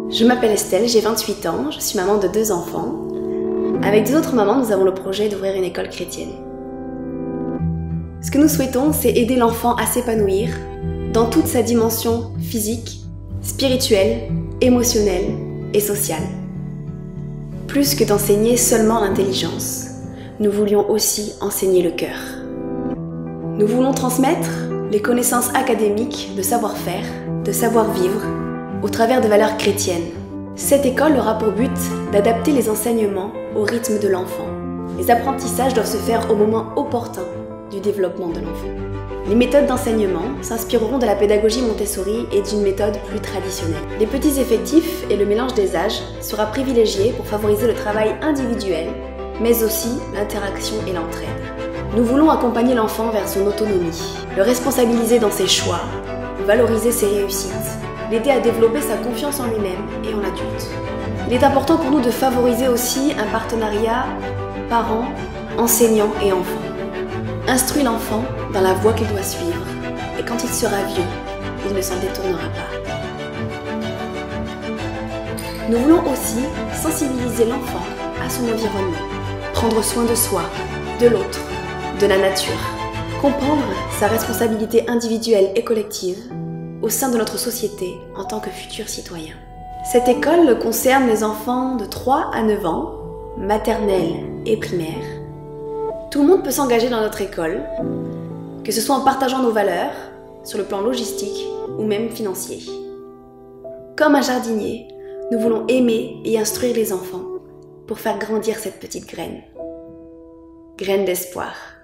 Je m'appelle Estelle, j'ai 28 ans, je suis maman de 2 enfants. Avec 2 autres mamans, nous avons le projet d'ouvrir une école chrétienne. Ce que nous souhaitons, c'est aider l'enfant à s'épanouir dans toute sa dimension physique, spirituelle, émotionnelle et sociale. Plus que d'enseigner seulement l'intelligence, nous voulions aussi enseigner le cœur. Nous voulons transmettre les connaissances académiques de savoir-faire, de savoir-vivre, au travers de valeurs chrétiennes. Cette école aura pour but d'adapter les enseignements au rythme de l'enfant. Les apprentissages doivent se faire au moment opportun du développement de l'enfant. Les méthodes d'enseignement s'inspireront de la pédagogie Montessori et d'une méthode plus traditionnelle. Les petits effectifs et le mélange des âges sera privilégié pour favoriser le travail individuel, mais aussi l'interaction et l'entraide. Nous voulons accompagner l'enfant vers son autonomie, le responsabiliser dans ses choix, valoriser ses réussites, l'aider à développer sa confiance en lui-même et en l'adulte. Il est important pour nous de favoriser aussi un partenariat parents, enseignants et enfants. Instruis l'enfant dans la voie qu'il doit suivre et quand il sera vieux, il ne s'en détournera pas. Nous voulons aussi sensibiliser l'enfant à son environnement, prendre soin de soi, de l'autre, de la nature, comprendre sa responsabilité individuelle et collective au sein de notre société en tant que futurs citoyens. Cette école concerne les enfants de 3 à 9 ans, maternelle et primaire. Tout le monde peut s'engager dans notre école, que ce soit en partageant nos valeurs, sur le plan logistique ou même financier. Comme un jardinier, nous voulons aimer et instruire les enfants pour faire grandir cette petite graine. Graine d'espoir.